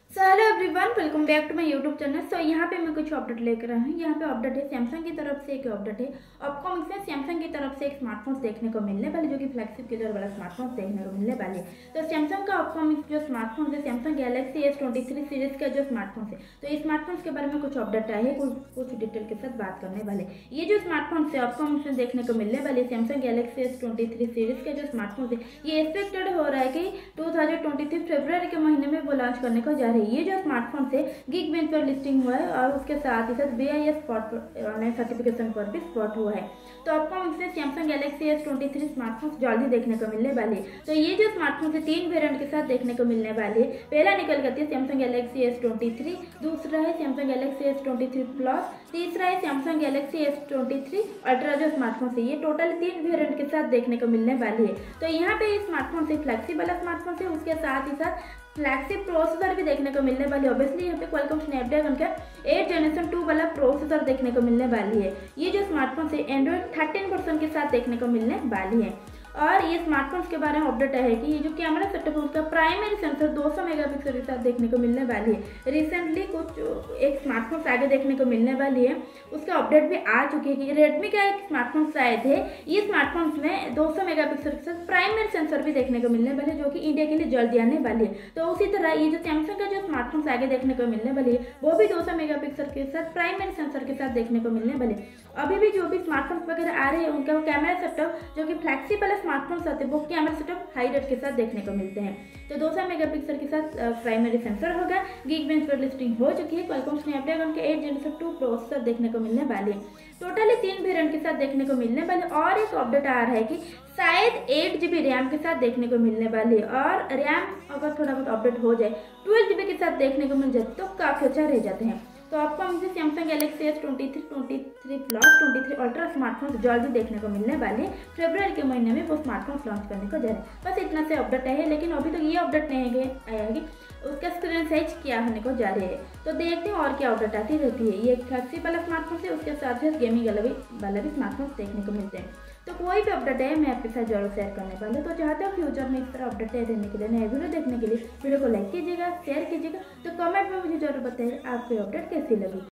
So hello everyone, welcome back to my YouTube channel. So यहाँ पे मैं कुछ अपडेट लेकर आई हूँ। यहाँ पे अपडेट है सैमसंग की तरफ से एक अपडेट है। आपको इसमें सैमसंग की तरफ से एक स्मार्टफोन देखने को मिलने वाले, जो कि फ्लैगशिप किलर वाला स्मार्टफोन देखने को मिलने वाले। तो सैमसंग का आपको जो स्मार्टफोन है, सैमसंग गैलेक्सी S23 सीरीज का जो स्मार्टफोन है, तो इस स्मार्टफोन के बारे में कुछ अपडेट आए हैं, कुछ डिटेल के साथ बात करने वाले। ये जो स्मार्टफोन है आपको इसमें देखने को मिलने वाले सैमसंग गैलेक्सी S23 सीरीज का जो स्मार्टफोन है, ये एक्सपेक्टेड हो रहा है कि 2023 फरवरी के महीने में वो लॉन्च करने को जा रही है। ये जो स्मार्टफोन से Geekbench पर लिस्टिंग हुआ है और उसके साथ ही साथ BIS स्पॉट ऑनलाइन सर्टिफिकेशन पर भी स्पॉट हुआ है। तो आपको इसमें सैमसंग गैलेक्सी S23 स्मार्टफोन जल्दी देखने को मिलने वाली है। तो ये जो स्मार्टफोन है 3 वेरिएंट के साथ देखने को मिलने वाली है। पहला निकल करती है सैमसंग गैलेक्सी S23, दूसरा है सैमसंग गैलेक्सी S23 प्लस, तीसरा है सैमसंग गैलेक्सी S23 अल्ट्रा जो स्मार्टफोन है। ये टोटल 3 वेरिएंट के साथ देखने को मिलने वाली है। तो यहाँ पे स्मार्टफोन से फ्लैगशिप वाला स्मार्टफोन है, उसके साथ ही साथ फ्लैगशिप प्रोसेसर भी देखने को मिलने वाली है। ऑब्वियसली यहाँ पे क्वालकॉम स्नैपड्रैगन का 8 जनरेशन 2 वाला प्रोसेसर देखने को मिलने वाली है। ये जो स्मार्टफोन है एंड्रॉइड 13 के साथ देखने को मिलने वाली है। और ये स्मार्टफोन्स के बारे में अपडेट है कि ये जो कैमरा सेटअप है उसका प्राइमरी सेंसर 200 मेगापिक्सल के साथ देखने को मिलने वाली है। रिसेंटली कुछ एक स्मार्टफोन आगे देखने को मिलने वाली है, उसका अपडेट भी आ चुकी है कि रेडमी का एक स्मार्टफोन शायद है। ये स्मार्टफोन्स में 200 मेगापिक्सल के साथ प्राइमरी सेंसर भी देखने को मिलने वाले, जो कि इंडिया के लिए जल्दी आने वाली है। तो उसी तरह ये जो सैमसंग का जो स्मार्टफोन आगे देखने को मिलने वाली है, वो भी 200 मेगापिक्सल के साथ प्राइमरी सेंसर के साथ देखने को मिलने वाले। अभी भी जो भी स्मार्टफोन वगैरह आ रहे हैं उनका कैमरा सेटअप जो कि फ्लैगशिप वाला स्मार्टफोन आते हैं वो कैमरा सेटअप हाई रेट के साथ देखने को मिलते हैं। तो 200 मेगापिक्सल के साथ प्राइमरी सेंसर होगा। Geekbench पर लिस्टिंग हो चुकी है। क्वालकॉम स्नैपड्रैगन के 8 जनरेशन 2 प्रोसेसर देखने को मिलने वाले हैं। टोटली 3 वेरिएंट के साथ देखने को मिलने वाले। और एक अपडेट आ रहा है कि शायद 8 GB रैम के साथ देखने को मिलने वाली है। और रैम अगर थोड़ा बहुत अपडेट हो जाए 12 GB के साथ देखने को मिल जाए तो काफ़ी अच्छा रह जाते हैं। तो आपको हमसे Samsung Galaxy S23 plus 23 ultra smartphone जल्दी देखने को मिलने वाले। फरवरी के महीने में वो स्मार्टफोन लॉन्च करने को जा रहे हैं। बस इतना से अपडेट है, लेकिन अभी तक ये अपडेट नहीं आया है कि उसका स्क्रीन साइज क्या होने को जा रही है। तो देखते हैं और क्या अपडेट आती रहती है। ये फ्लैगशिप वाला स्मार्टफोन है, उसके साथ साथ गेमिंग वाला भी स्मार्टफोन देखने को मिलते हैं। तो कोई भी अपडेट है मैं आपके साथ जरूर शेयर करने वाले हूँ। तो चाहते हो फ्यूचर में इस तरह अपडेट रहने के लिए, नए वीडियो देखने के लिए वीडियो को लाइक कीजिएगा, शेयर कीजिएगा। तो कमेंट में मुझे जरूर बताइए आपको अपडेट कैसी लगी।